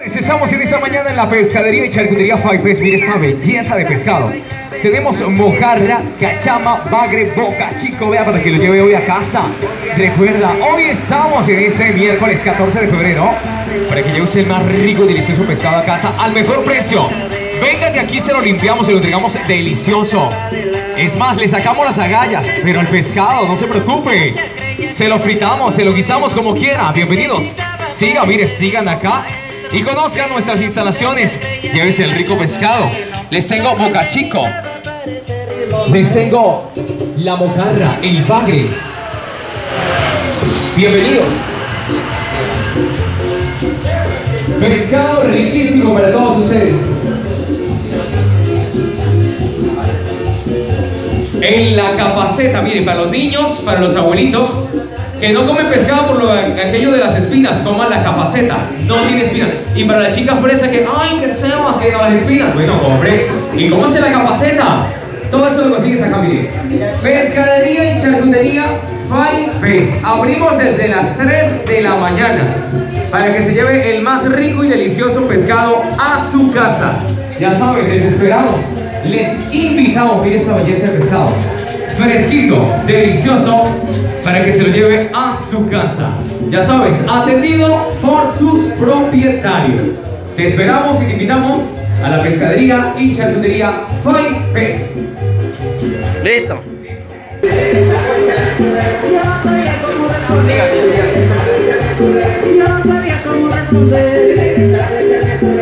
Estamos en esta mañana en la pescadería y charcutería Five Pes. Mire esa belleza de pescado. Tenemos mojarra, cachama, bagre, boca chico. Vea para que lo lleve hoy a casa. Recuerda, hoy estamos en ese miércoles 14 de febrero para que lleve usted el más rico y delicioso pescado a casa al mejor precio. Venga que aquí se lo limpiamos y lo entregamos delicioso. Es más, le sacamos las agallas, pero el pescado, no se preocupe. Se lo fritamos, se lo guisamos como quiera. Bienvenidos. Sigan acá y conozcan nuestras instalaciones. Llévese el rico pescado. Les tengo boca chico. Les tengo la mojarra, el bagre. Bienvenidos. Pescado riquísimo para todos ustedes. En la capaceta, miren, para los niños, para los abuelitos que no comen pescado por aquello de las espinas, toman la capaceta, no tiene espinas. Y para la chica fresa que, ay, que seamos que no las espinas, bueno, compre y cómase la capaceta. Todo eso lo consigues acá, miren. Pescadería y charcutería Five Pes. Abrimos desde las 3 de la mañana para que se lleve el más rico y delicioso pescado a su casa. Ya saben, les esperamos. Les invitamos, miren esa belleza de pescado. Fresquito, delicioso, para que se lo lleve a su casa. Ya sabes, atendido por sus propietarios. Te esperamos y te invitamos a la pescadería y charcutería Five Pes. Listo. Yo no sabía cómo responder.